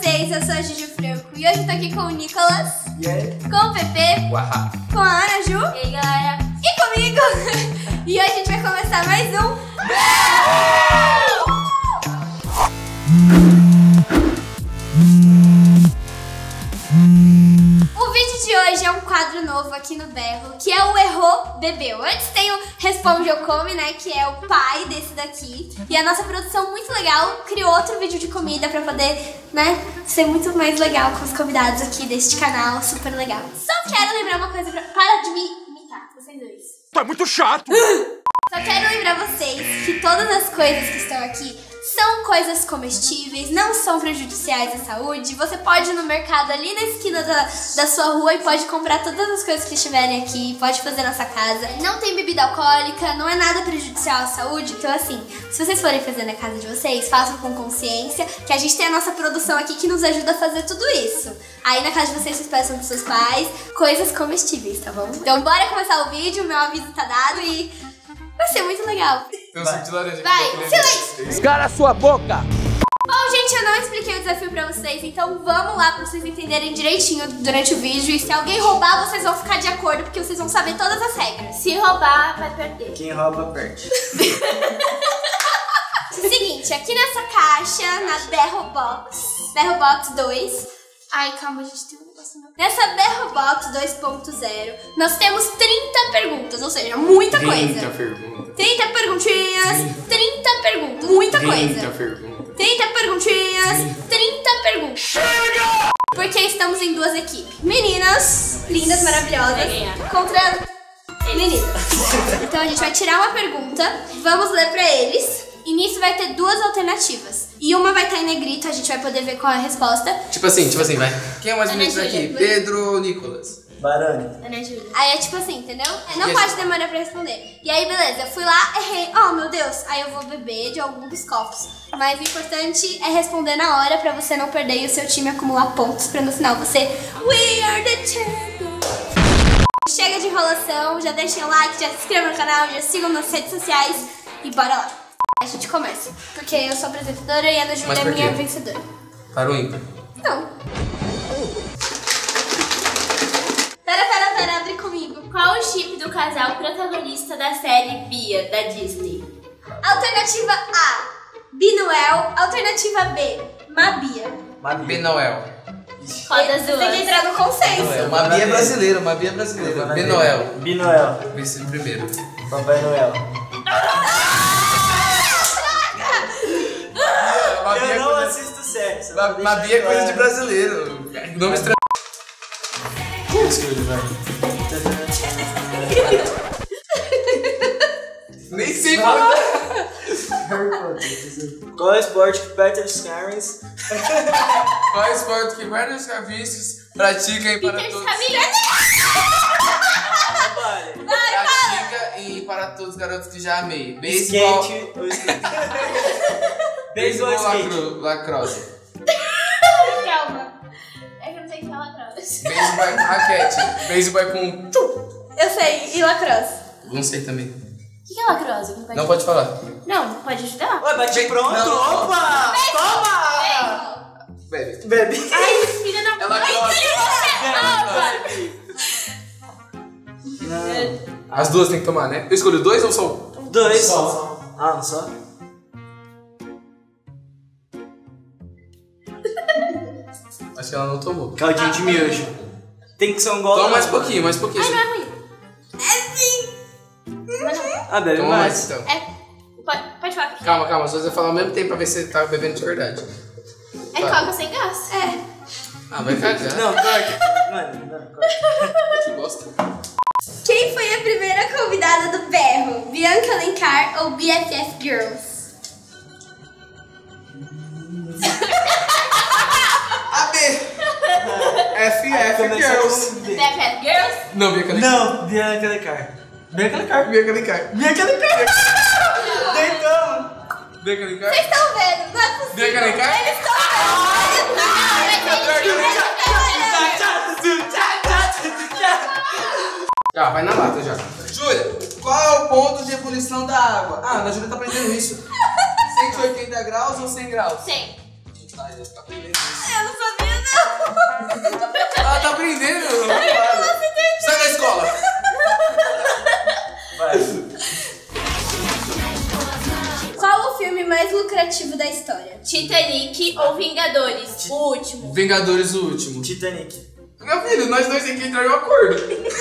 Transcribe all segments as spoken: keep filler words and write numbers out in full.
vocês, eu sou a Juju Franco e hoje eu tô aqui com o Nicolas, yeah. com o Pepe, Uau. com a Ana Ju, e aí galera, e comigo. E hoje a gente vai começar mais um O vídeo de hoje é um quadro novo aqui no Berro, que é o Errou Bebeu. Antes tem o Responde ou Come, né, que é o pai desse daqui. E a nossa produção muito legal criou outro vídeo de comida pra poder, né, ser muito mais legal com os convidados aqui deste canal, super legal. Só quero lembrar uma coisa pra... Para de me imitar, vocês dois. Tu é muito chato! Só quero lembrar vocês que todas as coisas que estão aqui são coisas comestíveis, não são prejudiciais à saúde. Você pode ir no mercado ali na esquina da, da sua rua e pode comprar todas as coisas que estiverem aqui, pode fazer na sua casa. Não tem bebida alcoólica, não é nada prejudicial à saúde. Então assim, se vocês forem fazer na casa de vocês, façam com consciência, que a gente tem a nossa produção aqui que nos ajuda a fazer tudo isso. Aí na casa de vocês, vocês peçam pros seus pais coisas comestíveis, tá bom? Então bora começar o vídeo, meu aviso tá dado e... vai ser muito legal. Tem um suco de laranja. Vai, silêncio! Escara a sua boca! Bom, gente, eu não expliquei o desafio pra vocês, então vamos lá pra vocês entenderem direitinho durante o vídeo. E se alguém roubar, vocês vão ficar de acordo, porque vocês vão saber todas as regras. se roubar, vai perder. Quem rouba, perde. Seguinte, aqui nessa caixa, na Berro Box, Berro Box dois. Ai, calma, a gente tem um negócio no... Nessa Berro Box dois ponto zero, nós temos trinta perguntas, ou seja, muita coisa. trinta perguntas. trinta perguntinhas, trinta perguntas, muita coisa. trinta perguntas. trinta perguntinhas, trinta perguntas. Chega! Porque estamos em duas equipes. Meninas, lindas, maravilhosas, contra meninas. Então a gente vai tirar uma pergunta, vamos ler pra eles. E nisso vai ter duas alternativas. E uma vai estar em negrito, a gente vai poder ver qual é a resposta. Tipo assim, tipo assim, vai. Quem é o mais Ana bonito Júlia. daqui? Pedro ou Nicolas? Barani. Ana Júlia. Aí é tipo assim, entendeu? Não E pode esse- demorar pra responder. E aí, beleza, eu fui lá, errei. Oh, meu Deus. Aí eu vou beber de algum dos copos. Mas o importante é responder na hora pra você não perder e o seu time acumular pontos pra no final você... We are the champions. Chega de enrolação, já deixem o like, já se inscrevam no canal, já sigam nas redes sociais e bora lá. A gente começa, porque eu sou apresentadora e a Ana Júlia Mas é por minha quê? vencedora. Para o ímpar. Não. Pera, pera, pera, abre comigo. Qual o chip do casal protagonista da série Bia, da Disney? Alternativa A, Binuel. Alternativa B, Mabia. B. Noel. Qual das Você tem que duas? entrar no consenso. Noel. Uma Bia brasileira, uma Bia brasileira. B. Noel. Binoel. Esse primeiro. Papai Noel. Uma Bia Eu é não coisa- assisto série. só Uma vou uma deixar Bia é coisa de claro. brasileiro. Nome estranho. Escolhe, vai. Nem sei falar. Qual é o esporte que Peter Scarins Qual é o esporte que vários serviços praticam para Peter todos? Camila. trabalha? Pratica e para todos os garotos que já amei. Beisebol. Skate ou skate? Beisebol Beisebol ou skate? lacro- lacrosse. Calma. É que eu não sei falar cross. Beisebol é raquete. Beisebol é com... Eu sei, e lacrosse? Não sei também. O que que é lacrosse? Não pode, Não pode falar. Não, pode ajudar? Ué, bate pronto? Não. Opa! Toma! Bebe. Bebe. Ai, filha da É lacrosse. Não. As duas tem que tomar, né? Eu escolho dois ou só um? Dois. Só. Ah, um só? Acho que ela não tomou. Caldinho de miojo. Tem que ser um gol. Toma mais um pouquinho, mais um pouquinho. Ai, não é ruim. Ah, bebe Toma mais mais. então. É. Pode, pode falar. Calma, calma. Só você falar ao mesmo tempo pra ver se você tá bebendo de verdade. É Vai. coca sem gás? É. Ah, vai cagar. Não, corta. Mano, não, corta. Que bosta. Quem foi a primeira convidada do Berro? Bianca Alencar ou B F F Girls? A B. F F Começa Girls. com B. B F F Girls? Não, Bianca Alencar. Não, Bianca Lecar. Bianca Lecar. Bianca Alencar. Bianca Lecar. Então. Bianca Alencar. Vocês estão vendo? Não é possível. Bianca Alencar. Eles estão Tá, vai na lata já. Júlia, qual é o ponto de ebulição da água? Ah, a Júlia tá aprendendo isso. cento e oitenta graus ou cem graus? cem. Ah, já tá aprendendo isso. Eu não sou aprendendo. Sai da escola. Vai. Qual o filme mais lucrativo da história? Titanic ou Vingadores? O último. Vingadores, o último. Titanic. Meu filho, nós dois temos que entrar em um acordo.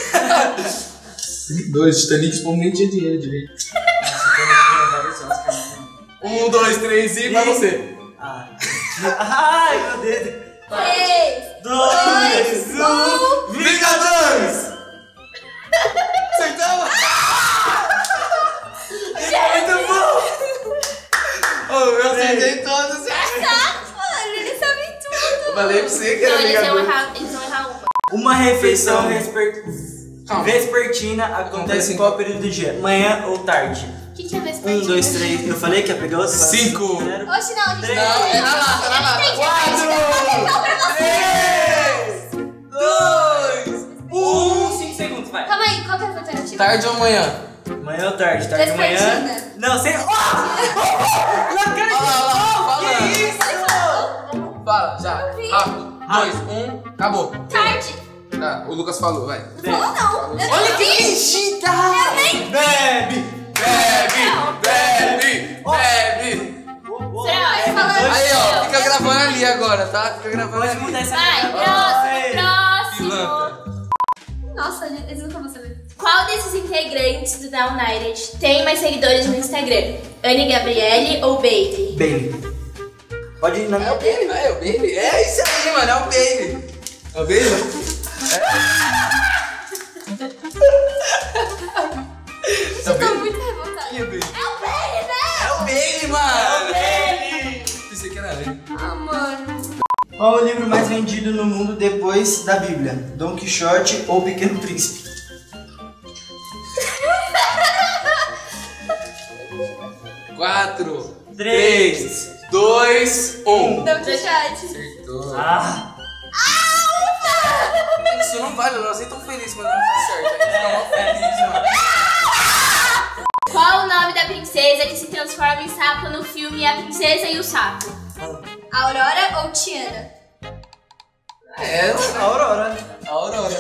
Dois, Titanic, esse povo nem tinha dinheiro direito. Um, dois, três e vai você. Ah. Ai, meu dedo. Três, Dois, um. Vingadores! Acertamos! É muito bom! Oh, eu acertei todos. Mano, eles sabem tudo. Eu falei pra você que Não, era eles vão Vingadores. errar, eles vão errar uma. Uma refeição Refeição. vesper... Calma. vespertina acontece em qual período do dia? Manhã ou tarde? O que, que é vespertina? Um, dois, três. Eu falei que ia pegar outro? Cinco. Zero. Oxe, não, a gente Três. Não, é na lata, na lata. Quatro, três, dois, um. Cinco segundos, vai. Calma aí, qual que é a alternativa? Tarde ou manhã? Manhã ou tarde? Tarde ou manhã? Vespertina. Não, sei. Oh! Na cara de Olha lá, olha lá, Que fala. isso? Fala, já. Rápido. Dois, um, acabou. Tarde. Tá, o Lucas falou, vai. Falou não. Eu Olha não que vi. fingida! Eu nem... Bebe! Bebe, bebe, bebe. Será? falando. Aí, ó, fica gravando ali agora, tá? Fica gravando Pode ali. mudar essa Vai, Ai. próximo, próximo. Pilantra. Nossa, eles nunca vão saber. Qual desses integrantes do Down United tem mais seguidores no Instagram? Anne Gabriele ou Bailey? Bailey. Pode ir na É minha o Baby, né? É o Baby. É isso aí, mano, é o Baby. É o Baby? Eu tô muito revoltada. É o Baby. É o Baby, né? É o Baby, mano. Bailey! Pensei que era ele. Ah, mano. Qual o livro mais vendido no mundo depois da Bíblia? Dom Quixote ou Pequeno Príncipe? Quatro, Três. dois, um. Dá um chat. Acertou. Ah! Isso não vale, nós nem tão felizes quando não tá certo. A gente tá mal feliz, mano. Qual o nome da princesa que se transforma em sapo no filme A Princesa e o Sapo? Aurora ou Tiana? É, A Aurora. a Aurora.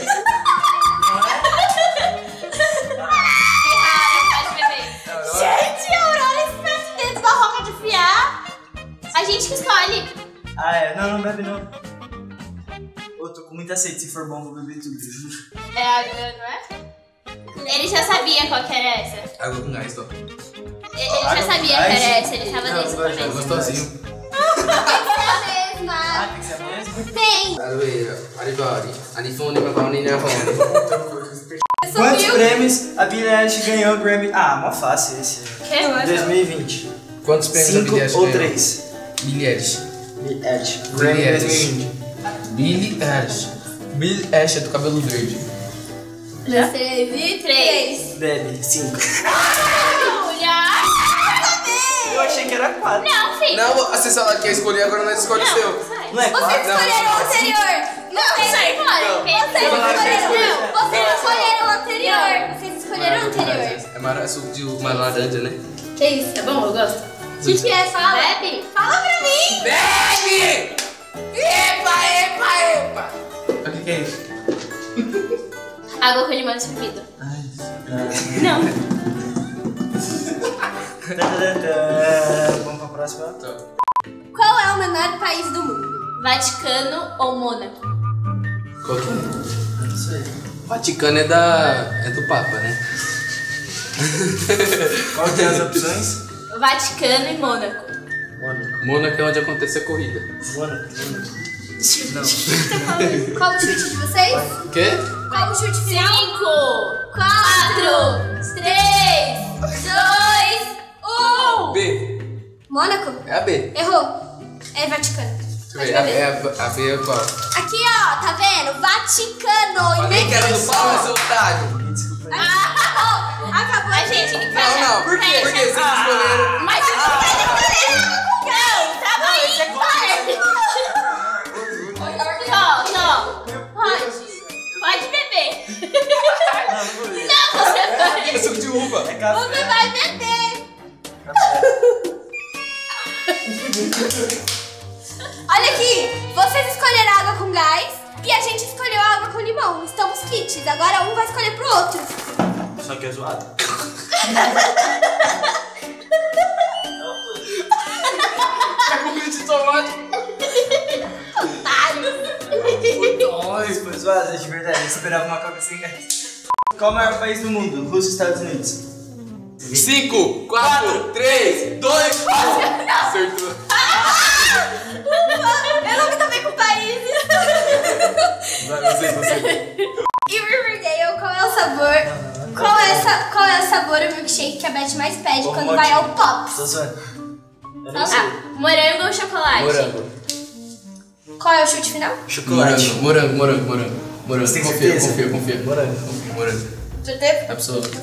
Errado, pode beber. A Aurora. Gente, a Aurora está dentro da roca de fiar. A gente que escolhe. Ah, é. Não, não bebe não. Eu tô com muita sede. Se for bom, vou beber tudo, eu juro. É água, não é? Ele já sabia qual que era essa. Água com gás, tô. Ele Água já com sabia que gás? era essa, ele tava Não, desde o eu já começo. Gostosinho. É a mesma. Ah, tem que ser a mesma? Tem. Aribari. Arifone, papone, nefone. Quantos Subiu. prêmios a Billie Eilish ganhou o Grammy? Ah, mó fácil esse. Que? Em dois mil e vinte. Quantos prêmios a Cinco Billie Eilish ou ganhou? três? Billie Eilish. Billie Eilish. Grammy Billie dois mil e Eilish. vinte. Billie Eilish. Billie Eilish é do cabelo verde. Já? Teve Três. Bebe. Cinco. Mulher. Eu achei que era quatro. Não, filho. Não, você só quer escolher, agora nós escolhe o Não, seu. sai. Não é Vocês quatro? escolheram o anterior. Não, sai fora. Não. Pedro. Vocês Não, não, escolheram. não. Não, vocês escolheram o anterior. Vocês escolheram o anterior. É mara- suco de uma laranja, né? Que isso? Tá bom, eu gosto. O que que é? Fala. Bebe. Fala pra mim. Bebe! Epa, epa, epa! O que que é isso? Água com limão espremido. Ai, Não. Tadadã. Vamos pra próxima. Qual é o menor país do mundo? Vaticano ou Mônaco? Qual que é? Não sei. Vaticano é da. é do Papa, né? Qual que é as opções? Vaticano e Mônaco. Mônaco. Mônaco é onde acontece a corrida. Mônaco. Mônaco. Não. Qual o chute de vocês? O quê? Qual o chute final? Cinco, quatro, três, dois, um. B. Mônaco? É a B. Errou. É Vaticano. Deixa eu ver. A B é, a, a B é qual? Aqui, ó, tá vendo? Vaticano. Falei que era do Papa, seu otário. Desculpa. Ah, acabou. A gente... Não, não, por quê? Porque vocês escolheram. Mas o que vai escolher? Não, tava aí, pai. Tó, Tó, pode. Pode beber. Não, não vou ver. Não, você vai. É suco de uva. É café. Você vai beber. Olha aqui, vocês escolheram água com gás, e a gente escolheu a água com limão. Estamos kits. Agora um vai escolher pro outro. Só que é zoado. É com de tomate. Ai, foi zoado, de verdade. Eu esperava uma coca sem gás. Qual o maior país do mundo? Rússia e Estados Unidos. cinco, quatro, três, dois, um. Acertou. Eu não me tomei com países. Vai, você, você. E Riverdale, qual é o sabor? Qual é, essa, qual é o sabor do milkshake que a Beth mais pede Como quando motivo. vai ao Pops? Tô zoando. Eu nem sei. Ah, morango ou chocolate? Morango. Qual é o chute final? Chocolate. Morango, morango, morango. Morango. Você tem Confia, certeza? confia, confia. Morango. Confia, morango. Certeza? Absoluto.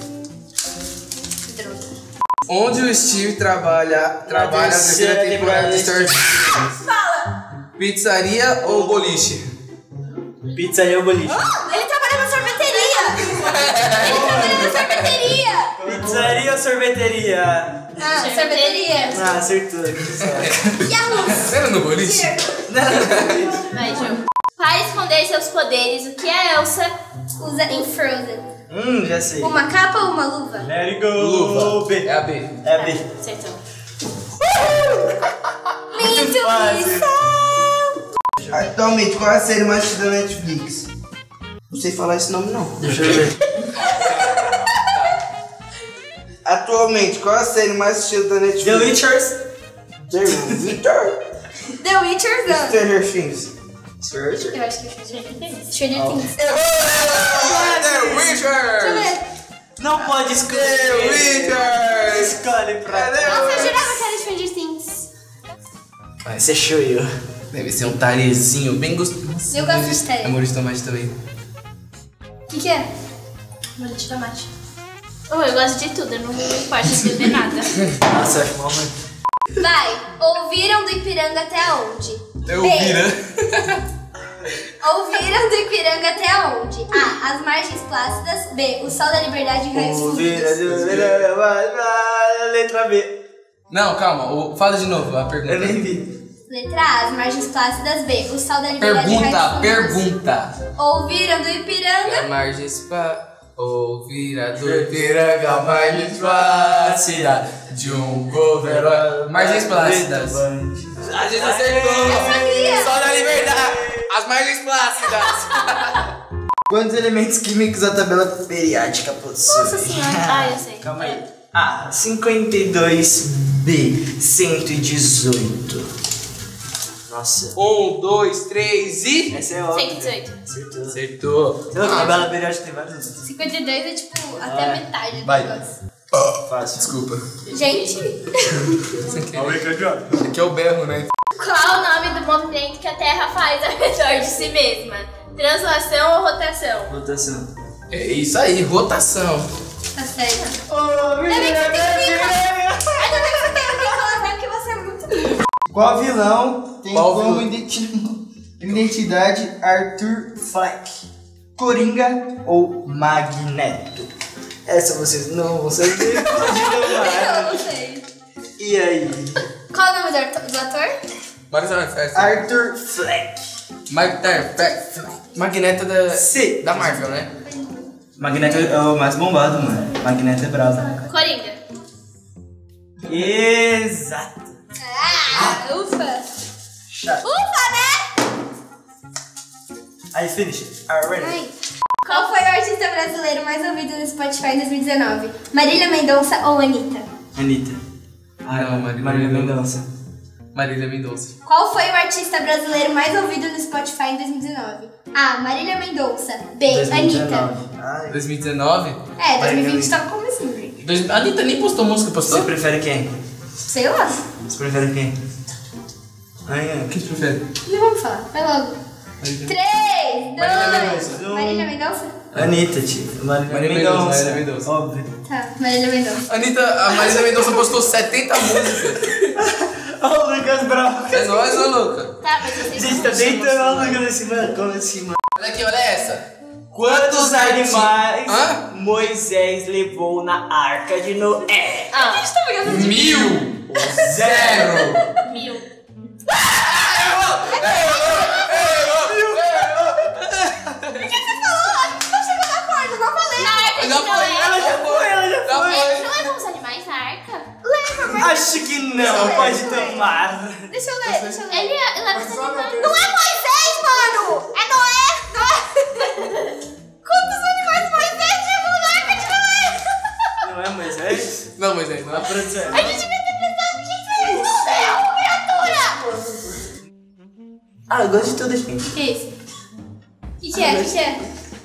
Onde o Steve trabalha, trabalha na terceira temporada de Star Wars? Fala! Pizzaria ou boliche? Pizzaria ou boliche? Ele trabalha na sorveteria! Ele trabalha na sorveteria! Pizzaria ou sorveteria? Ah, sorveteria. Ah, acertou. E a luz? Era no boliche? Vai, Ju. Para esconder seus poderes, o que a Elsa Usa em Frozen. Hum, já sei. Uma capa ou uma luva? Let it go. Luva. B. É a B. É a B. acertou? Muito fácil. missão! Atualmente, qual é a série mais assistida da Netflix? Não sei falar esse nome, não. Deixa eu ver. Atualmente, qual é a série mais assistida da Netflix? The Witchers. The Witcher. The Witcher não. Stranger Things. Search. Eu acho que é Stranger Things. Stranger Things. The Deixa eu Witcher! ver. Não pode The escolher. Witcher! Escolhe pra Cadê? Nossa, eu jurava que era Stranger Things. Vai ser shoyu. Deve ser um tarezinho bem gostoso. Eu gosto de tare. Amor de tomate também. O que que é? Molho de tomate. Oh, eu gosto de tudo, eu não me importo de beber nada. Nossa, acho mal, mano. Vai. Ouviram do Ipiranga até onde? Eu B. vira. Ouviram do Ipiranga até onde? A. As margens plácidas. B. O sol da liberdade em raios Vira, fundos. vira, vai, vai, letra B. Não, calma. o- Fala de novo a pergunta. Eu nem vi. Letra A. As margens plácidas. B. O sol da liberdade em Pergunta, raios fundos. pergunta. Ouviram do A Ipiranga? margens pa... Ouvir a do Ipiranga, margens plácidas de um governo. Margens plácidas. A gente acertou. sabia. Sol da liberdade. As margens plácidas. Quantos elementos químicos a tabela periódica possui? Nossa senhora. Ah, eu sei. Calma aí. A. cinquenta e dois. B. cento e dezoito. Nossa. Um, dois, três e... Essa é óbvia. cento e dezoito. Acertou. Acertou. Não, a tabela periódica tem vários números. cinquenta e dois é tipo até É. a metade do Vai. negócio. Fácil. Desculpa. Gente, Aqui é o berro, né? Qual o nome do movimento que a Terra faz ao redor de si mesma? Translação ou rotação? Votação. É isso aí, rotação. tá certo. Oh, Ainda bem que você tem um vínculo, porque você é muito lindo. Qual vilão tem Qual como vilão? identi- identidade Arthur Fleck? Coringa ou Magneto? Essa vocês não vão saber. Eu não sei. E aí? Qual é o nome do ator? Do ator? Arthur Fleck. Magneto da, C. da Marvel, né? Magneto é o mais bombado, mano. Magneto é bravo. Coringa. Exato. Ah, ufa. Chato. Ufa, né? Aí, finish. Already. Ai. Qual foi o artista brasileiro mais ouvido no Spotify em dois mil e dezenove? Marília Mendonça ou Anitta? Anitta. Ah, não, Marília Marília Mendonça. Mendonça. Marília Mendonça. Qual foi o artista brasileiro mais ouvido no Spotify em dois mil e dezenove? A. Marília Mendonça. B. Anitta. dois mil e dezenove. Ai. dois mil e dezenove? É, dois mil e vinte Marília. tá começando, gente. Dois- A Anitta nem postou música, postou? Você prefere quem? Sei lá. Você prefere quem? Ai, Quem você prefere? Não vamos falar. Vai logo. Marília. três, Marília dois. Mendonça. Marília Mendonça? Anitta, tio. Marília Marília Mendonça. Mendonça, Marília Mendonça. Óbvio. Tá, Marília Mendonça. Anitta, a Marília Mendonça postou setenta músicas. Olha o Lucas Bravo. É nóis, ô louca? Tá, mas eu sei Gente, como tá chama deitando o a celular. Lucas nesse mano. Como assim, mano? Olha aqui, olha essa. Quantos animais Hã? Moisés levou na arca de Noé? Ah, Mil. Zero. mil. Não ler, pode deixa eu ler. tomar. Deixa eu ler, deixa eu ler. Ele é. Ele é Mas só animal. não Não é Moisés, mano! É Noé! Noé! Quantos animais Moisés levou na arca de Noé? Não é Moisés? Não, mas é, não. A produção. A gente vai ter pensado que fez! Não deu, criatura! Ah, eu gosto de tudo, gente. Que isso? O que, que é? O que, que é?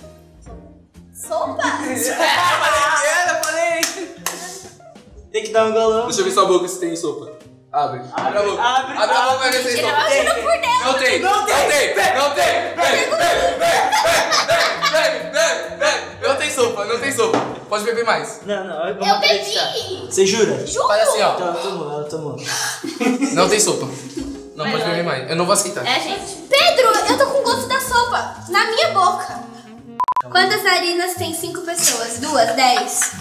Sopa? Eu falei! Tem que dar um golão. Deixa eu ver sua boca se tem sopa. Abre. Abre a boca. Abre, Abre a boca, abre. vai ver se tem Tira sopa. a juro por Deus! Não tem. Não tem. Não tem. Não tem. Vem, vem, vem, vem, vem, vem. Não tem sopa, não tem sopa. Pode beber mais. Não, não, eu, Eu bebi! Você jura? Juro! Faz assim, ó. Então, ela tomou, ela tomou. Não tem sopa. Não Vai pode lá. beber mais. Eu não vou aceitar. É, gente. Pedro, eu tô com gosto da sopa na minha boca. Quantas narinas tem cinco pessoas? Duas, dez.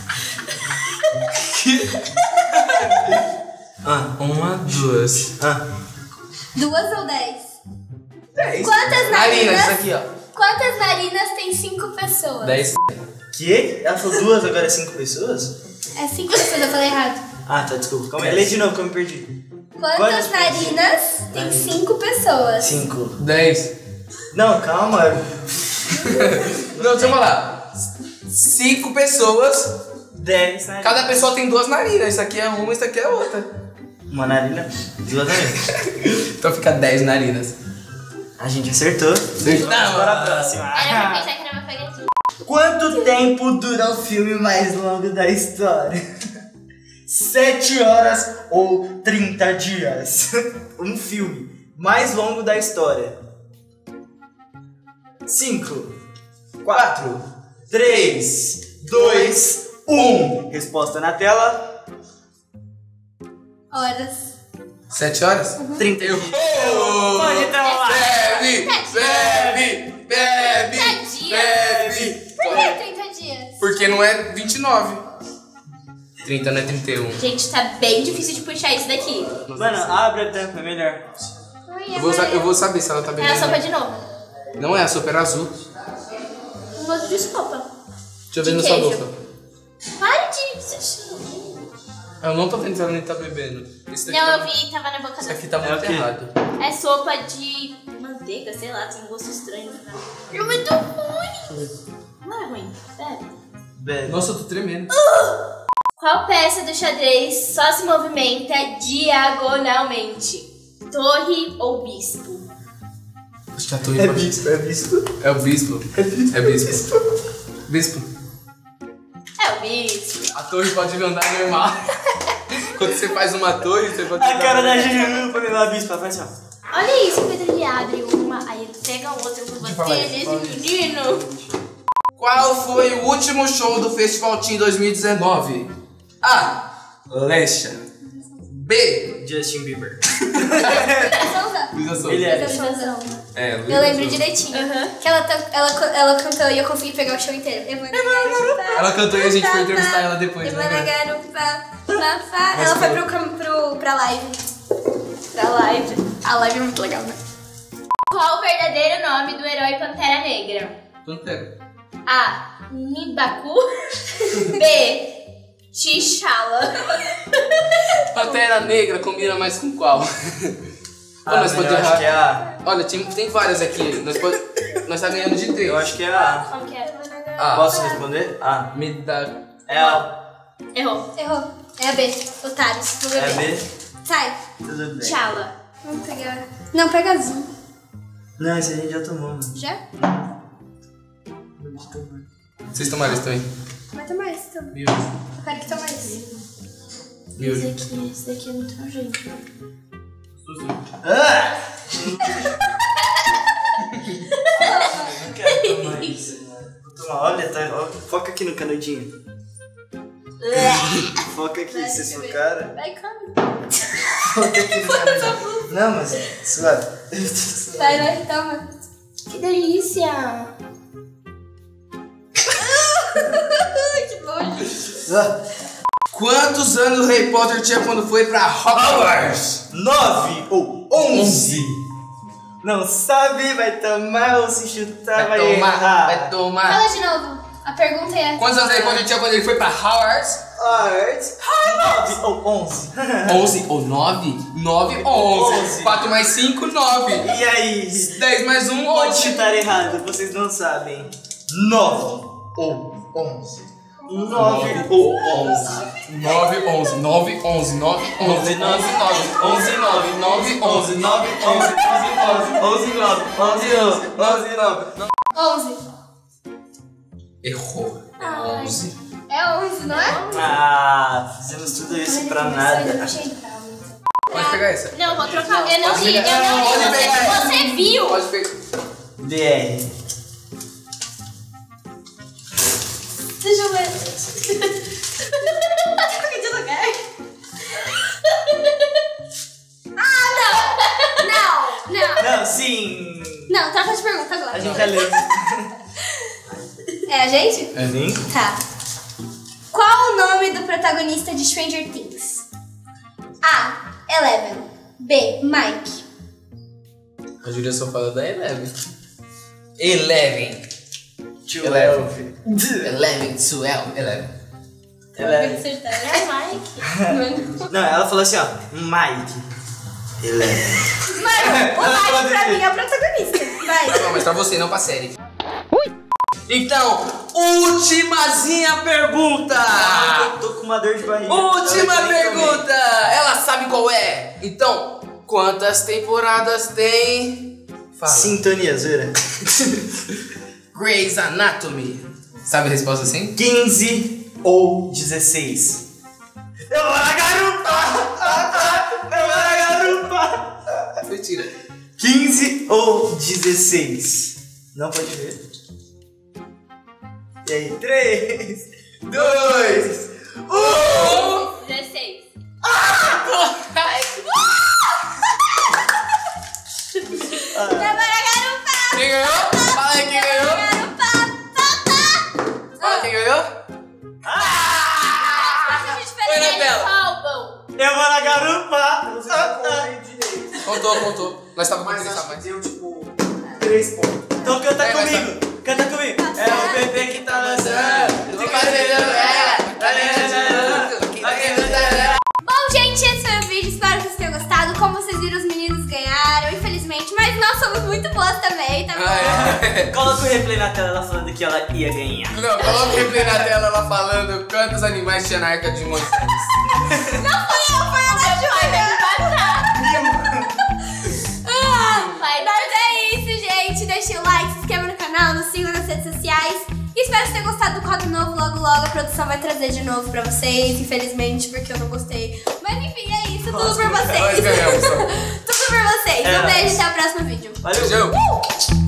Ah, Uma, duas. ah. Duas ou dez? Dez. Quantas Narinas, narinas? isso aqui, ó. Quantas narinas tem cinco pessoas? Dez. Que? Ela falou duas, agora é cinco pessoas? É cinco pessoas, eu falei errado. Ah, tá, desculpa. Calma aí. Lê de novo que eu me perdi. Quantas Quantas narinas tem cinco pessoas? Cinco. Dez. Não, calma. Não, deixa eu falar. Cinco pessoas. Dez, né? Cada pessoa tem duas narinas. Isso aqui é uma, isso aqui é outra. Uma narina, duas narinas. Então fica dez narinas. A gente acertou. Não, Bora a próxima. Era pra pensar que era uma pegadinha. Quanto tempo dura o filme mais longo da história? Sete horas ou trinta dias? Um filme mais longo da história. Cinco, quatro, três, dois, um. Resposta na tela. Horas. Sete horas? Trinta. Eu. Pode tomar. Bebe, bebe, bebe, Tadinha. bebe. Por que trinta dias? Porque não é vinte e nove. trinta não é trinta e um. Gente, tá bem difícil de puxar isso daqui. Mano, abre a tampa, é melhor. Ai, Eu vou, sa- amarelo. eu vou saber se ela tá É a bebendo. sopa de novo. Não é, a sopa era azul. Um gosto de sopa. Deixa eu ver De na sua queijo. boca. Para de... Eu não tô vendo se ela nem tá bebendo. Esse daqui Não, tá, eu vi, tava na boca Esse da... aqui tá É muito o quê? errado. É sopa de manteiga, sei lá, tem um gosto estranho. É muito ruim. Não é ruim, sério. Bebe. Nossa, eu tô tremendo. Qual peça do xadrez só se movimenta diagonalmente? Torre ou bispo? Acho que a torre É pode- bispo, é bispo. É o bispo. É bispo. Bispo. É o bispo. A torre pode andar normal. Quando você faz uma torre, você pode A andar cara da normal. Juju pra levar a bispa, faz assim, ó. Olha isso, Pedro, ele abre uma, aí ele pega outra pra falar bater isso, nesse menino. Qual foi o último show do Festival Teen dois mil e dezenove? A. Lesha. B. Justin Bieber. Souza. Luísa Souza. Ele é. Souza. É, Luísa Eu lembro Souza. direitinho. Aham. Que ela, ta- ela, ela cantou e eu consegui pegar o show inteiro. Ela cantou e a gente foi entrevistar ela depois, né? Ela foi pro, cam- pro, pra live. Pra live. A live é muito legal, né? Qual o verdadeiro nome do herói Pantera Negra? Pantera. A. Mibaku. B. T'Challa. Pantera Negra combina mais com qual? Ah, Ô, nós mas podemos eu acho errar. que é a... Olha, tem, tem várias aqui. Nós, pode... nós tá ganhando de três. Eu acho que é a... Como que é? Ah, Posso responder? A. me dá. É a... Errou. Errou. É a B. Otários. Vou É a beber. B? Sai. Tudo bem. T'Challa. Vamos pegar. Não, pega azul. Não, esse a gente já tomou, mano. Já? Vocês tomaram isso também? Vai tomar esse também. Mil. Eu quero que toma esse. Esse Mil. aqui, esse daqui é muito nojento. Ah! Não quero tomar isso, mano. Vou tomar, olha, tá, ó, foca aqui no canudinho. Foca aqui, Vai, vocês bebê. focaram? Vai, come. Foca aqui no canudinho. Não, mas suave. Vai, vai, toma. Que delícia! Que nojo. Ah, Quantos anos o Harry Potter tinha quando foi pra Hogwarts? Nove ou onze. Não sabe, vai tomar ou se chutar, vai, Vai tomar, errar. vai tomar. Fala de novo. A pergunta é... Quantos anos o Harry Potter tinha quando ele foi pra Hogwarts? Arts. nove ou onze. onze ou nove? nove, onze. onze. quatro mais cinco, nove. E aí? dez mais um, Pode onze. chutar errado, vocês não sabem. nove ou onze. nove ou onze. nove, onze, nove, onze, nove, onze, nove, nove, onze, nove, nove, onze, nove, onze, onze, nove, onze, onze, nove. onze. Errou. É onze. É onze, não é? Ah, fizemos tudo isso pra nada. Pode pegar essa. Não, vou trocar. Eu não Pode vi, eu pegar. não Pode vi. pegar. Você viu? Pode pegar. B R. Deixa eu ver. Ah, não! Não, não. Não, sim. Não, troca de pergunta agora. A gente já leu. É a gente? É nem? Tá. Qual o nome do protagonista de Stranger Things? A. Eleven. B. Mike. A Júlia só fala da Eleven. Eleven. Tio Eleven. Elf. Eleven, twelve, Eleven. Ela é- É Mike. Não, ela falou assim, ó. Mike. Eleven. Mano, o Mike pra mim é o protagonista. Vai. Tá bom, mas pra você, não pra série. Então, ultimazinha pergunta! Ah, eu tô com uma dor de barriga. Última Eu nem pergunta! Ela sabe qual é? Então, quantas temporadas tem? Fala. Sintonia, zoeira. Grey's Anatomy. Sabe a resposta assim? quinze ou dezesseis. Eu vou na garupa! Eu vou na garupa! Mentira. quinze ou dezesseis? Não pode ver. E aí? três, dois, um! dezesseis. Trabalha, garupa! Quem ganhou? Fala aí quem ganhou. Garupa! Solta! Fala quem ganhou. Foi na tela. Roubam. Eu vou na garupa! Você já contei direito. Contou, contou. Nós tava com Mas três acho que mais. deu tipo três pontos. Então canta É, mas comigo! Canta comigo! É o bebê que tá lançando! Tô fazendo ela. Bom, gente, esse foi o vídeo. Espero que vocês tenham gostado. Como vocês viram, os meninos ganharam, infelizmente. Mas nós somos muito boas também, tá bom? Ah, é. Coloca o replay na tela ela falando que ela ia ganhar. Não, coloca o replay na tela ela falando quantos animais tinha na arca de Moisés. Não fui eu, foi a da Júlia. Ah, Vai. mas é isso, gente. Deixa o like, se inscreva no canal, nos sigam nas redes sociais. E espero que vocês tenham gostado do quadro novo. Logo, logo a produção vai trazer de novo pra vocês. Infelizmente, porque eu não gostei. Mas enfim, é isso. Tudo por Nós vocês. ganhamos. Tudo por vocês. É Um beijo nóis. e até o próximo vídeo. Valeu! Tchau. Uh!